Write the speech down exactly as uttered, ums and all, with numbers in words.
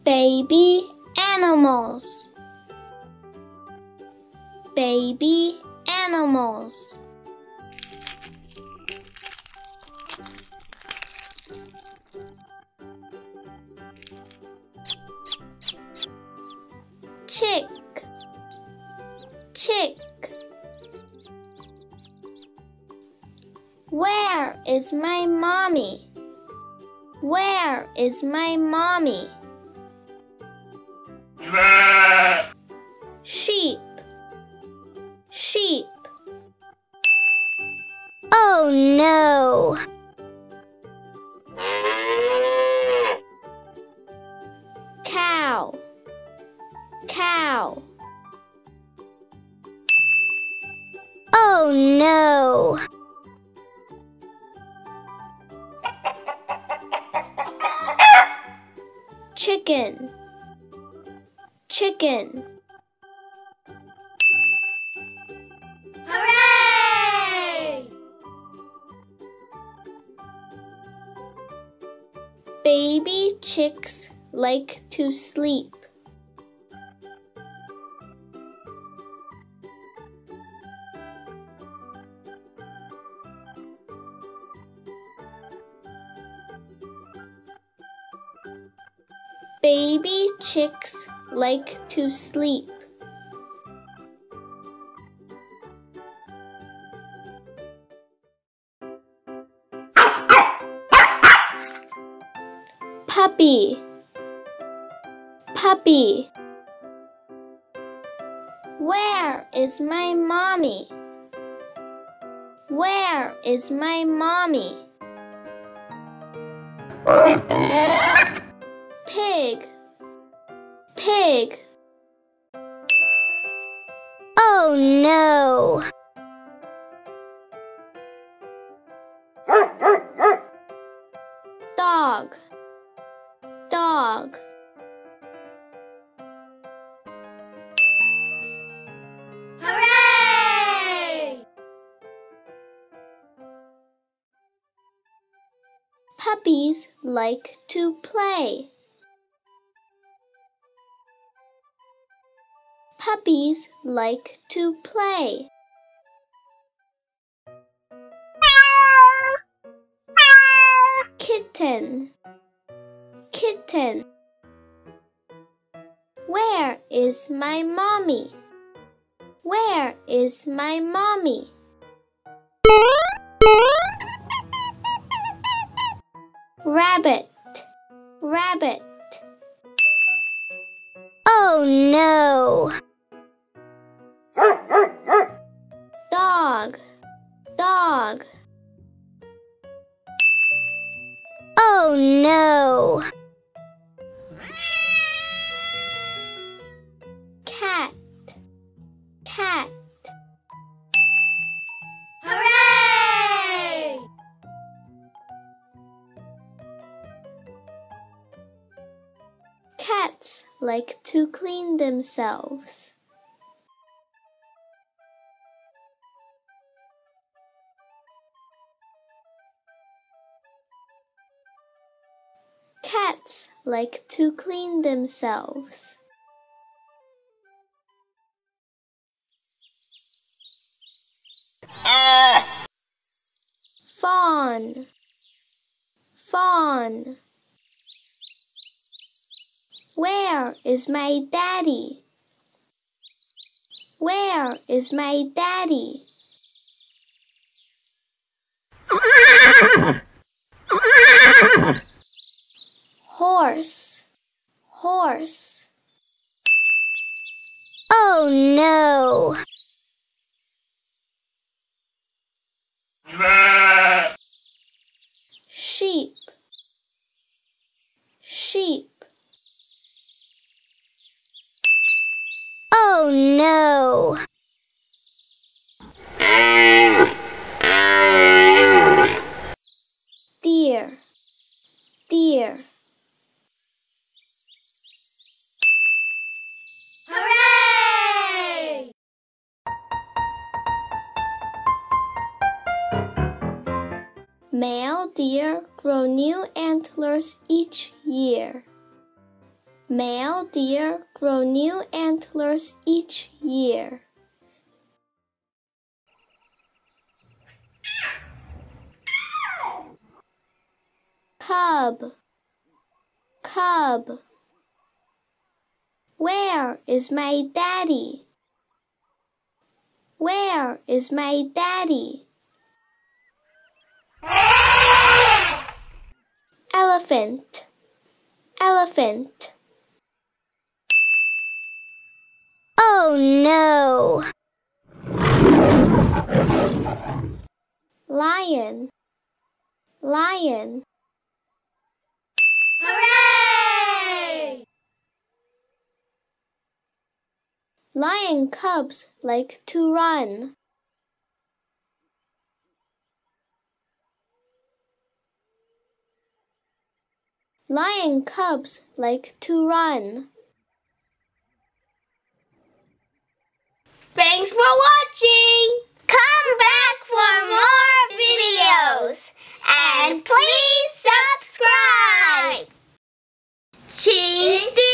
Baby animals. Baby animals. Chick, chick. Where is my mommy? Where is my mommy? Sheep, sheep. Oh no! Cow, cow. Oh no! Chicken, chicken. Hooray! Baby chicks like to sleep. Baby chicks like to sleep. Puppy, puppy. Where is my mommy? Where is my mommy? Pig, pig. Oh no! Dog, dog. Hooray! Puppies like to play. Puppies like to play. Kitten, kitten. Where is my mommy? Where is my mommy? Rabbit, rabbit. Oh no! Dog, dog. Oh no! Cat, cat. Hooray! Cats like to clean themselves. Cats like to clean themselves. Fawn, fawn. Where is my daddy? Where is my daddy? Horse, horse. Oh no! Sheep, sheep. Oh no! Deer, deer. Hooray! Male deer grow new antlers each year. Male deer grow new antlers each year. Cub, cub. Where is my daddy? Where is my daddy? Elephant, elephant. Oh no! Lion, lion. Hooray! Lion cubs like to run. Lion cubs like to run. Thanks for watching! Come back for more videos! And please subscribe! Ching